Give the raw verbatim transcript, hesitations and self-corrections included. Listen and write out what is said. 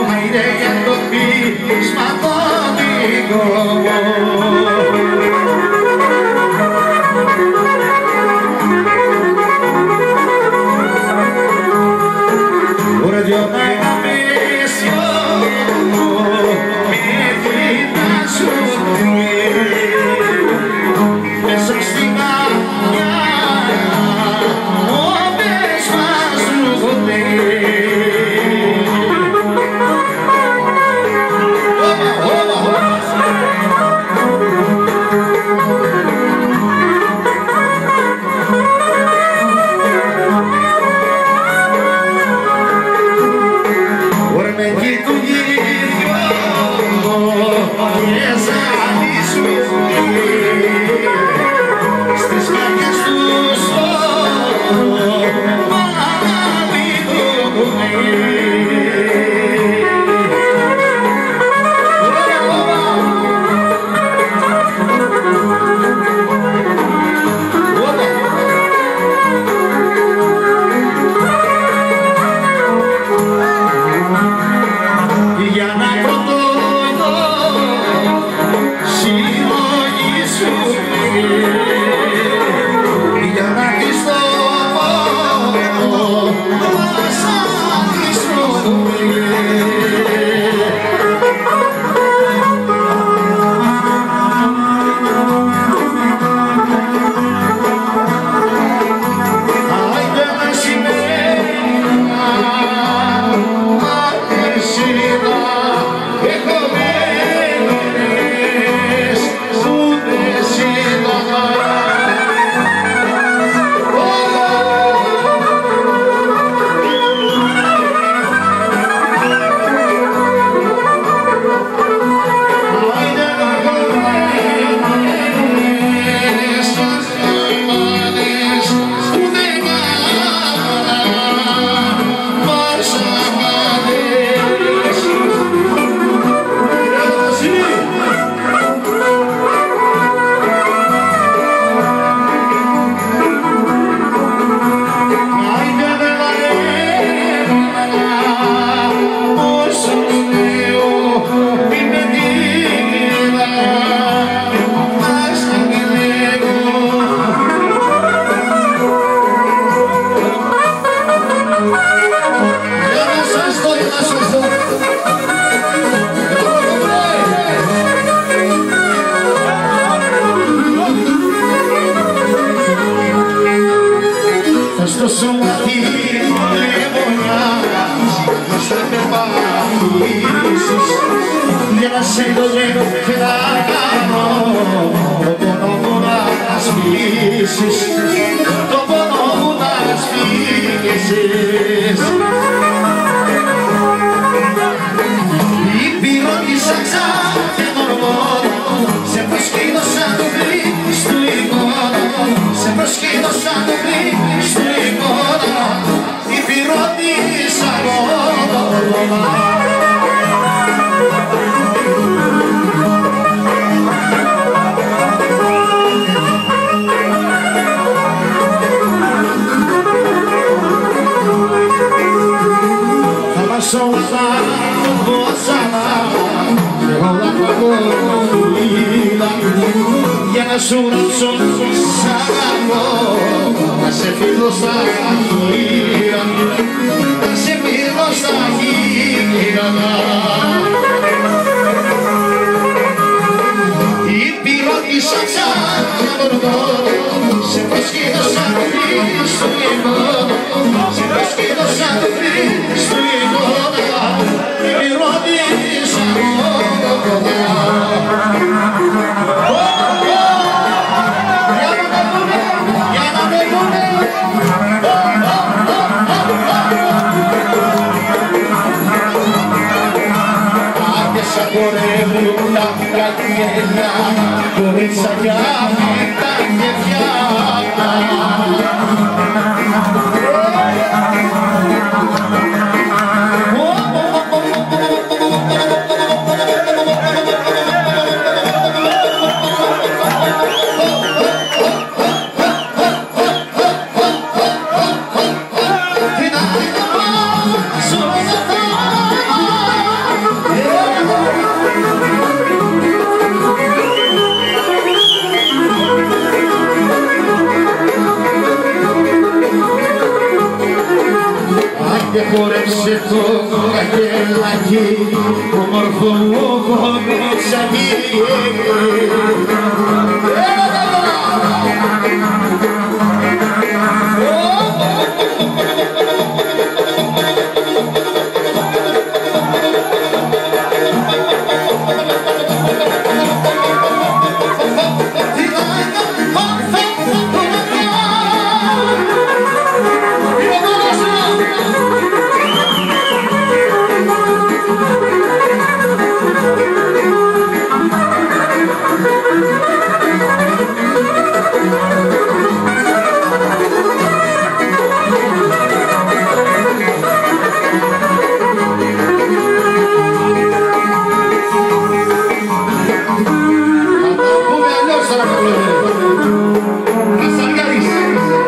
αήρε για το πείσμα το δικό. Ωραία δυο μάγα μέσιο με φύτα σου μέσα στην καρδιά όπες μας ρούχονται. Για να σε δω και να κάνω το πόνο μου να σβήσεις, το πόνο μου να σβήσεις. Η πυρότησα και τον μόνο, σε προσκύνωσα το πλήρης του εικόνα, σε προσκύνωσα το πλήρης του εικόνα, η πυρότησα μόνο. Σώσα πόσα όλα παγωλίδα για να σου ρίξω σ' αγαπώ, να σε φύγω στα χείρα, να σε φύγω στα χείρα. Η πυρότησα ξανά τον δώρο, σε προσκύνωσα το πλήρης του εικόνα, σε προσκύνωσα το πλήρης του εικόνα, η πυρότησα μόνο κοντά. Για να με δούνε, άρχισα χορεύουν τα κακιέλια, κορίτσακια με τα κεφιά. Παναγί, όμορφο μου κοντά.